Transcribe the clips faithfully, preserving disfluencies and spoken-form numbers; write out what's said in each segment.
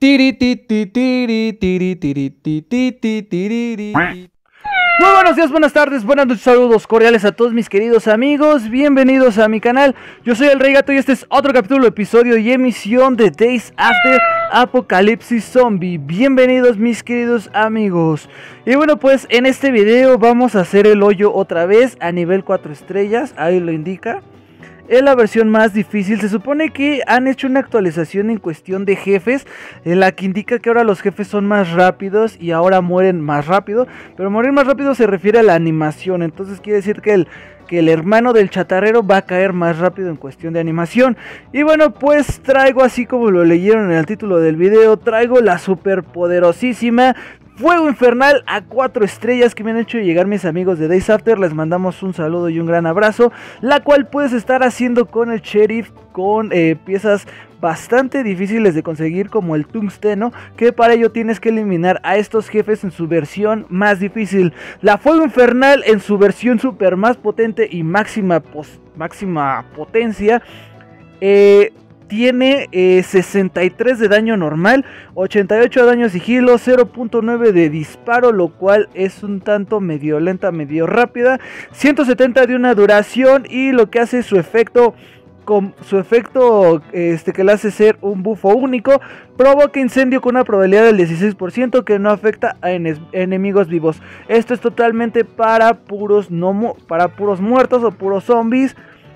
Tiri, ti, ti, tiri, tiri, tiri, ti, ti, ti, tiriri. Muy buenos días, buenas tardes, buenas noches, saludos cordiales a todos mis queridos amigos. Bienvenidos a mi canal. Yo soy el Rey Gato y este es otro capítulo, episodio y emisión de Days After Apocalipsis Zombie. Bienvenidos mis queridos amigos. Y bueno, pues en este video vamos a hacer el hoyo otra vez a nivel cuatro estrellas, ahí lo indica. Es la versión más difícil. Se supone que han hecho una actualización en cuestión de jefes, en la que indica que ahora los jefes son más rápidos y ahora mueren más rápido. Pero morir más rápido se refiere a la animación. Entonces quiere decir que el, que el hermano del chatarrero va a caer más rápido en cuestión de animación. Y bueno, pues traigo, así como lo leyeron en el título del video, traigo la super poderosísima Fuego Infernal a cuatro estrellas que me han hecho llegar mis amigos de Days After. Les mandamos un saludo y un gran abrazo, la cual puedes estar haciendo con el Sheriff, con eh, piezas bastante difíciles de conseguir como el tungsteno, que para ello tienes que eliminar a estos jefes en su versión más difícil. La Fuego Infernal en su versión super más potente y máxima, pos máxima potencia, eh... tiene eh, sesenta y tres de daño normal, ochenta y ocho de daño sigilo, cero punto nueve de disparo, lo cual es un tanto medio lenta, medio rápida, ciento setenta de una duración, y lo que hace su efecto, con su efecto este, que le hace ser un bufo único, provoca incendio con una probabilidad del dieciséis por ciento que no afecta a en enemigos vivos. Esto es totalmente para puros, no, para puros muertos o puros zombies.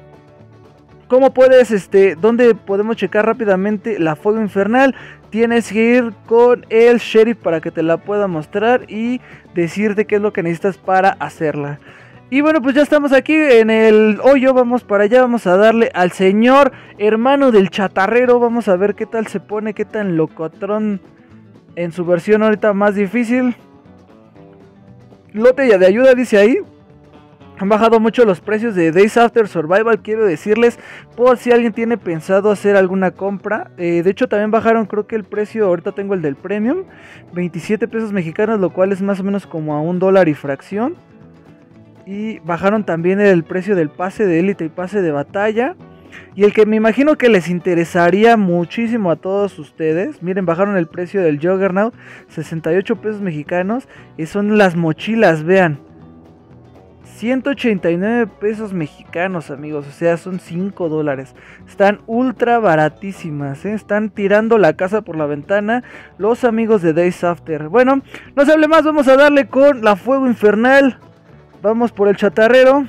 ¿Cómo puedes, este, dónde podemos checar rápidamente la Fuego Infernal? Tienes que ir con el Sheriff para que te la pueda mostrar y decirte qué es lo que necesitas para hacerla. Y bueno, pues ya estamos aquí en el hoyo, vamos para allá, vamos a darle al señor hermano del chatarrero. Vamos a ver qué tal se pone, qué tan locotrón en su versión ahorita más difícil. Lote ya de ayuda, dice ahí. Han bajado mucho los precios de Days After Survival, quiero decirles, por si alguien tiene pensado hacer alguna compra. Eh, de hecho también bajaron, creo que el precio, ahorita tengo el del Premium, veintisiete pesos mexicanos, lo cual es más o menos como a un dólar y fracción. Y bajaron también el precio del pase de élite y pase de batalla. Y el que me imagino que les interesaría muchísimo a todos ustedes, miren, bajaron el precio del Juggernaut, sesenta y ocho pesos mexicanos, y son las mochilas, vean. ciento ochenta y nueve pesos mexicanos, amigos, o sea, son cinco dólares. Están ultra baratísimas, ¿eh? Están tirando la casa por la ventana los amigos de Days After. Bueno, no se hable más, vamos a darle con la Fuego Infernal. Vamos por el chatarrero.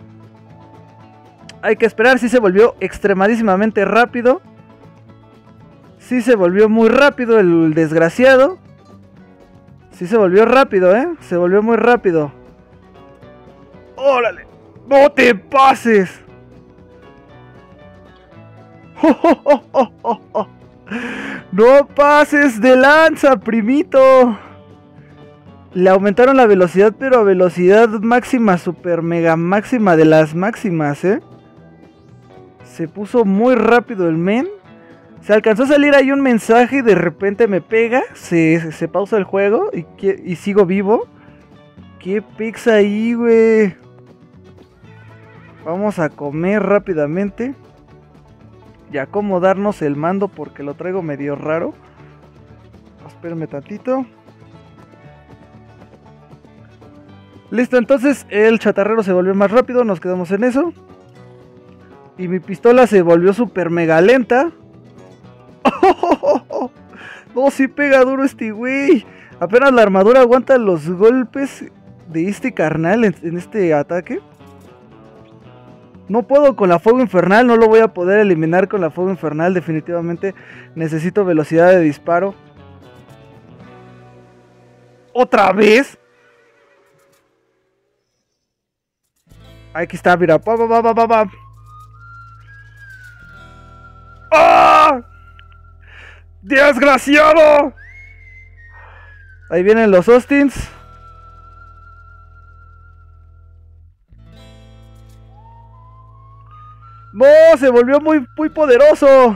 Hay que esperar, sí se volvió extremadísimamente rápido. Sí se volvió muy rápido el desgraciado. Sí se volvió rápido, ¿eh? Se volvió muy rápido. ¡Órale! ¡No te pases! ¡Oh, oh, oh, oh, oh, oh! ¡No pases de lanza, primito! Le aumentaron la velocidad, pero a velocidad máxima, super mega máxima de las máximas, ¿eh? Se puso muy rápido el men. Se alcanzó a salir ahí un mensaje y de repente me pega. Se, se pausa el juego y, y sigo vivo. ¿Qué pizza ahí, güey? Vamos a comer rápidamente y acomodarnos el mando porque lo traigo medio raro. Espérenme tantito. Listo, entonces el chatarrero se volvió más rápido, nos quedamos en eso. Y mi pistola se volvió súper mega lenta. No, sí pega duro este güey. Apenas la armadura aguanta los golpes de este carnal en, en este ataque. No puedo con la Fuego Infernal, no lo voy a poder eliminar con la Fuego Infernal. Definitivamente necesito velocidad de disparo. ¿Otra vez? Aquí está, mira. Pa, pa, pa, pa, pa, pa. ¡Ah! ¡Desgraciado! Ahí vienen los Austins. ¡No! Se volvió muy, muy poderoso.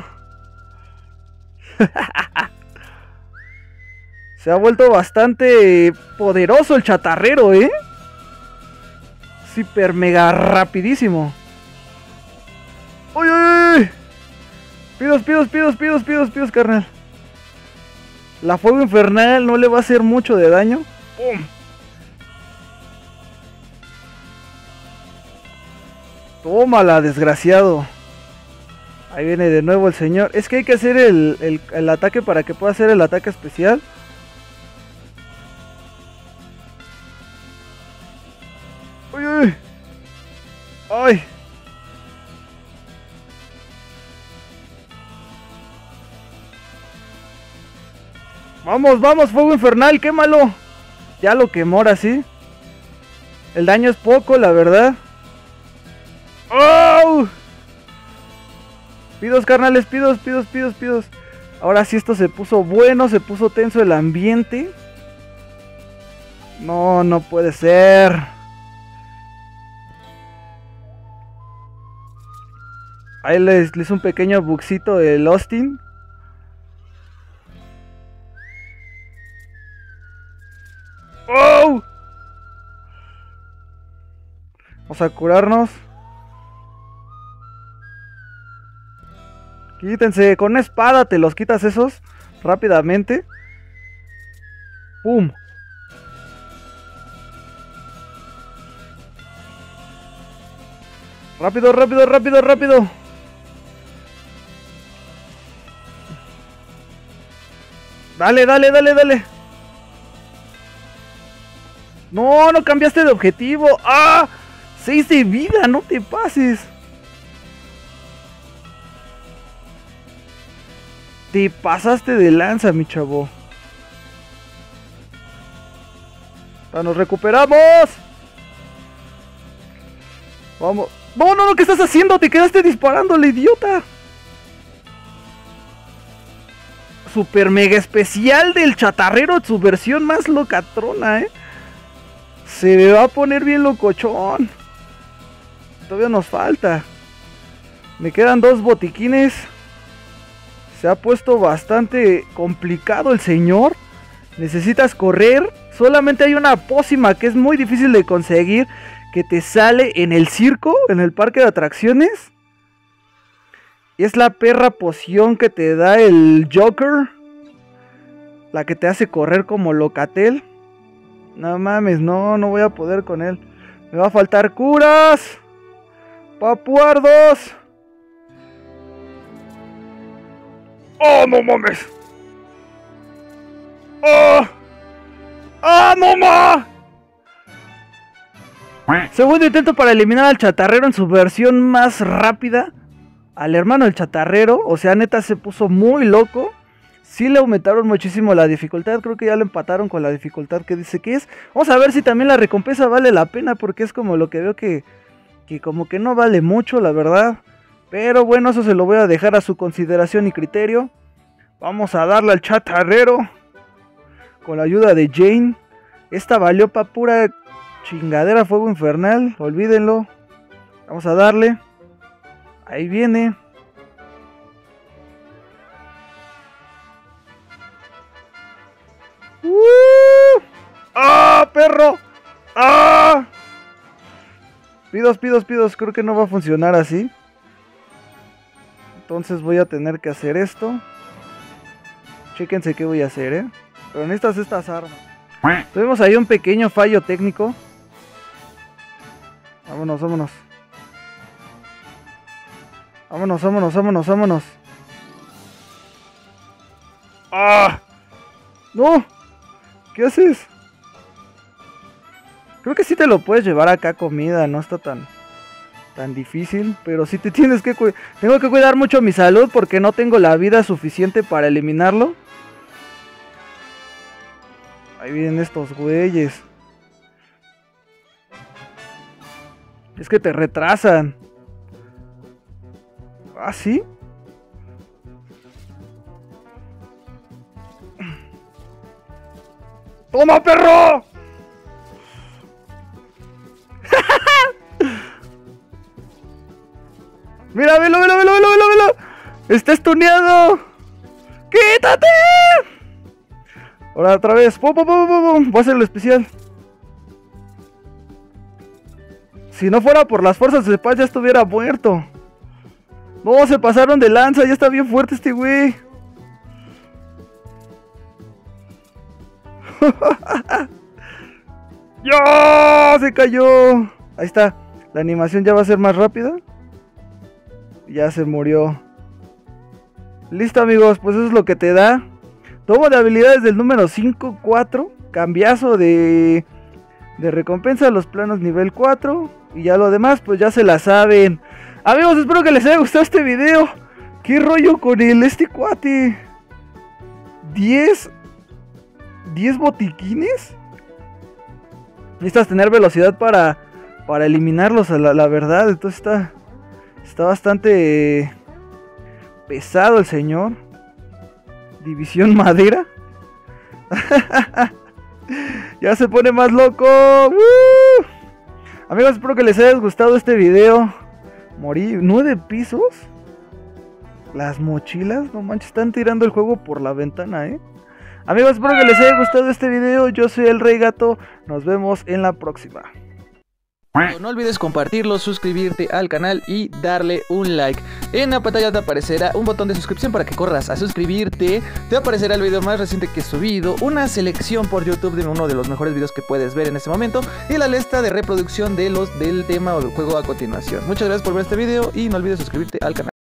Se ha vuelto bastante poderoso el chatarrero, ¿eh? Super mega rapidísimo. ¡Uy, uy, uy! Pidos, pidos, pidos, pidos, pidos, pidos, carnal. La fuego infernal no le va a hacer mucho de daño. ¡Pum! Tómala, desgraciado. Ahí viene de nuevo el señor. Es que hay que hacer el, el, el ataque para que pueda hacer el ataque especial. ¡Uy, uy! ¡Ay! Vamos, vamos, fuego infernal, quémalo. Ya lo quemó ahora sí. El daño es poco, la verdad. ¡Oh! Pidos, carnales, pidos, pidos, pidos, pidos. Ahora sí esto se puso bueno, se puso tenso el ambiente. No, no puede ser. Ahí les, les hice un pequeño buxito del Austin. ¡Oh! Vamos a curarnos. Quítense, con una espada te los quitas esos rápidamente. ¡Pum! Rápido, rápido, rápido, rápido. Dale, dale, dale, dale. No, no cambiaste de objetivo. ¡Ah! seis de vida, no te pases. Te pasaste de lanza, mi chavo. ¡Ya nos recuperamos! Vamos. No, no, no, ¿qué estás haciendo? Te quedaste disparándole, idiota. Super mega especial del chatarrero, su versión más locatrona, eh. Se me va a poner bien locochón. Todavía nos falta. Me quedan dos botiquines. Se ha puesto bastante complicado el señor. Necesitas correr. Solamente hay una pócima que es muy difícil de conseguir, que te sale en el circo, en el parque de atracciones. Y es la perra poción que te da el Joker, la que te hace correr como Locatel. No mames, no, no voy a poder con él. Me va a faltar curas. Papuardos. ¡Oh, no mames! ¡Oh! ¡Ah, no ma! Segundo intento para eliminar al chatarrero en su versión más rápida. Al hermano del chatarrero, o sea, neta se puso muy loco. Sí le aumentaron muchísimo la dificultad, creo que ya lo empataron con la dificultad que dice que es. Vamos a ver si también la recompensa vale la pena, porque es como lo que veo que, que como que no vale mucho, la verdad. Pero bueno, eso se lo voy a dejar a su consideración y criterio. Vamos a darle al chatarrero con la ayuda de Jane. Esta valió pa' pura chingadera fuego infernal, olvídenlo. Vamos a darle. Ahí viene. ¡Uh! ¡Ah, perro! ¡Ah! Pidos, pidos, pidos. Creo que no va a funcionar así. Entonces voy a tener que hacer esto. Chéquense qué voy a hacer, ¿eh? Pero necesitas estas armas. Tuvimos ahí un pequeño fallo técnico. Vámonos, vámonos. Vámonos, vámonos, vámonos, vámonos. ¡Ah! ¡No! ¿Qué haces? Creo que sí te lo puedes llevar acá comida, no está tan tan difícil, pero sí te tienes que cuidar. Tengo que cuidar mucho mi salud porque no tengo la vida suficiente para eliminarlo. Ahí vienen estos güeyes. Es que te retrasan. ¿Ah, sí? ¡Toma, perro! Mira, velo, velo, velo, velo, velo, velo. Está estuneado. ¡Quítate! Ahora otra vez. Pum, pum, pum, pum, pum. Voy a hacer lo especial. Si no fuera por las fuerzas de paz ya estuviera muerto. No, se pasaron de lanza. Ya está bien fuerte este güey. ¡Ya! Se cayó. Ahí está. La animación ya va a ser más rápida. Ya se murió. Listo, amigos, pues eso es lo que te da. Tomo de habilidades del número cinco, cuatro. Cambiazo de, de recompensa a los planos nivel cuatro. Y ya lo demás, pues ya se la saben. Amigos, espero que les haya gustado este video. ¿Qué rollo con el este cuate? diez diez botiquines. Necesitas tener velocidad para, para eliminarlos, la, la verdad. Entonces está, está bastante pesado el señor. División madera. Ya se pone más loco. ¡Uh! Amigos, espero que les haya gustado este video. Morí. ¿Nueve pisos? Las mochilas, no manches, están tirando el juego por la ventana, eh. Amigos, espero que les haya gustado este video. Yo soy el Rey Gato. Nos vemos en la próxima. No olvides compartirlo, suscribirte al canal y darle un like. En la pantalla te aparecerá un botón de suscripción para que corras a suscribirte. Te aparecerá el video más reciente que he subido, una selección por YouTube de uno de los mejores videos que puedes ver en este momento y la lista de reproducción de los del tema o del juego a continuación. Muchas gracias por ver este video y no olvides suscribirte al canal.